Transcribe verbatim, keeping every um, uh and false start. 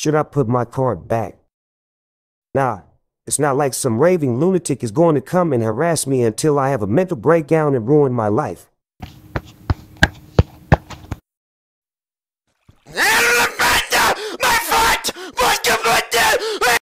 Should I put my card back? Nah, it's not like some raving lunatic is going to come and harass me until I have a mental breakdown and ruin my life.